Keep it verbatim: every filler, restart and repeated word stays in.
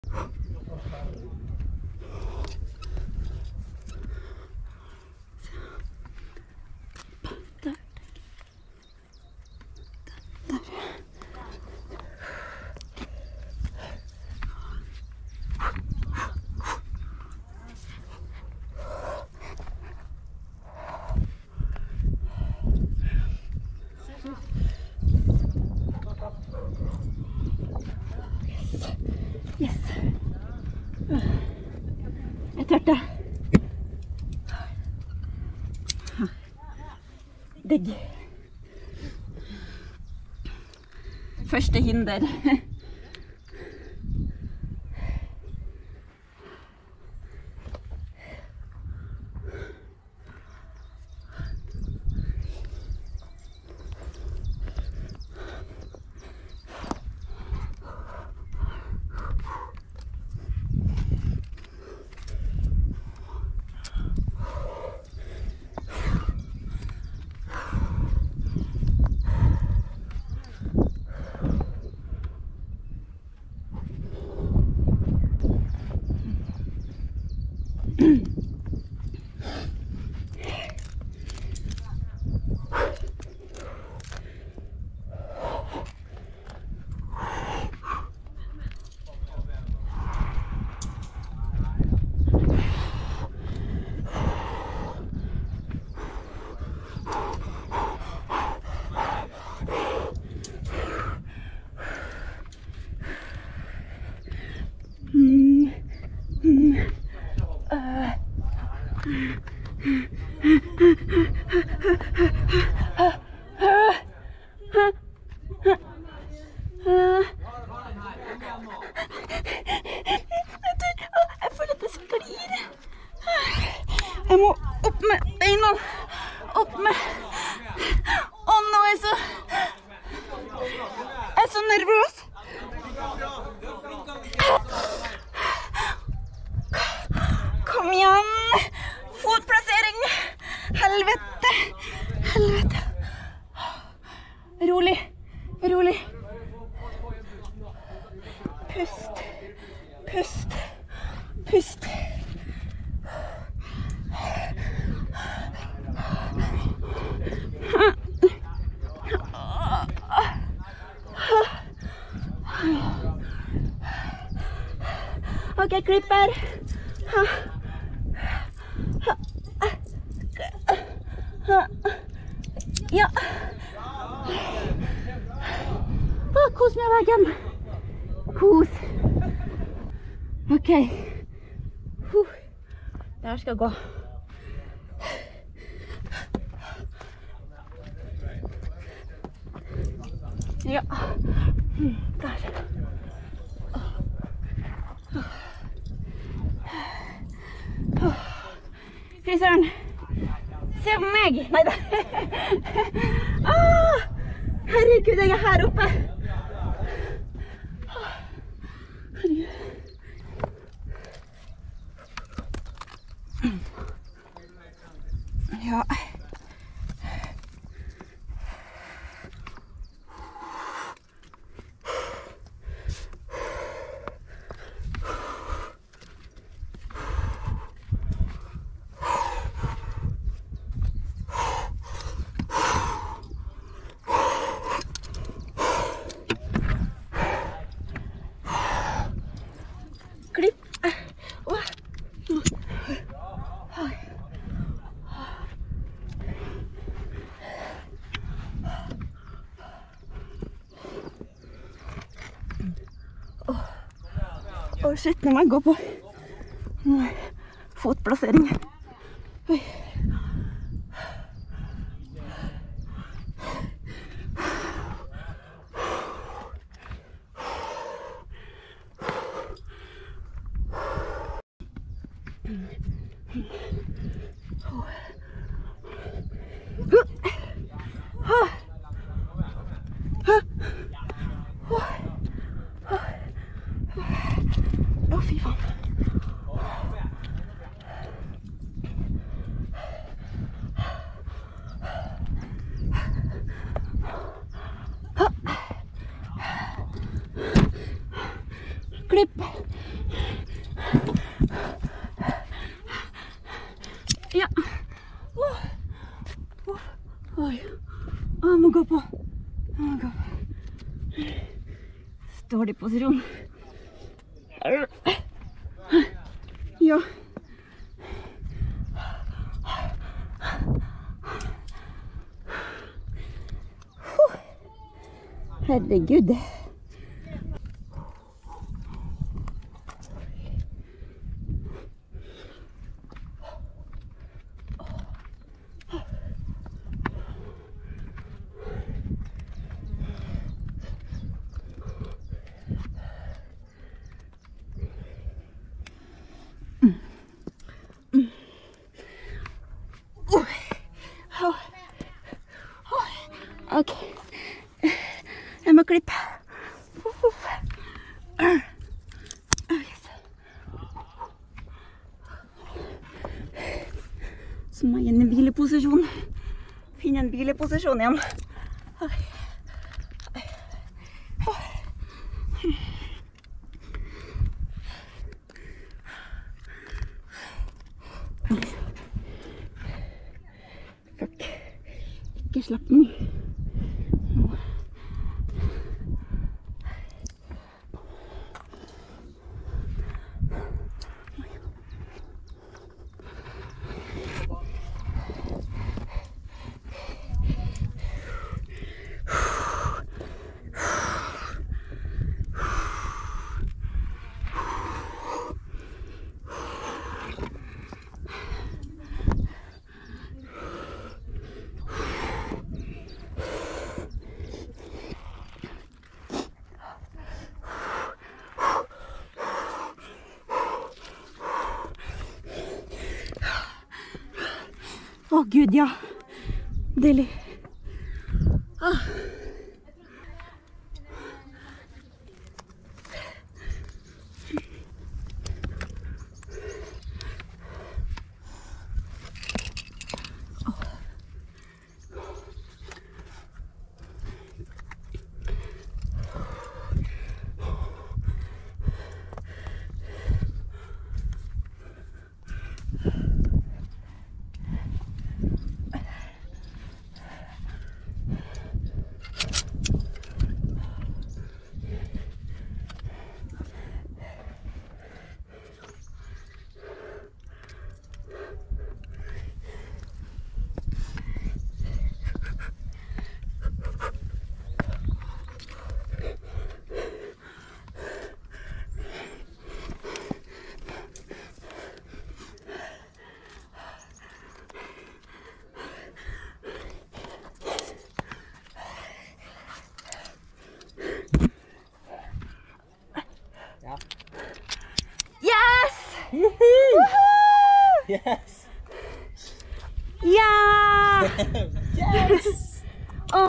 Yes. Jeg tørte. Digg. Første hinder. Jeg føler at det sklir. Jeg må opp med beina. Opp med... Å, nå er jeg så... Jeg er så nervøs. Kom igjen. Fotplassering. Helvete. Helvete. Rolig. Rolig. Pust. Pust. Pust. Ok, klipper. Ja. Å, kos med veggen. Kos. Ok. Huh. Det her skal gå. Ja. Der. Fy søren. Se på meg. Neida. Ah, herregud, jeg er her oppe. Herregud. Ja. Klipp. Åh, shit, nå må jeg gå på fotplassering. Oi. Å, fy faen. Klipp. Ja. Oh. Oh. Oi. Jeg må gå på. Jeg må gå på. Dårlig posisjon. Ja. Herregud. Ok, jeg må klippe. Så må jeg inn i hvileposisjon. Finne en hvileposisjon igjen. Fuck. Ikke slapp den. Å Gud, ja. Deilig. Ah. Yes! Ja! Yes!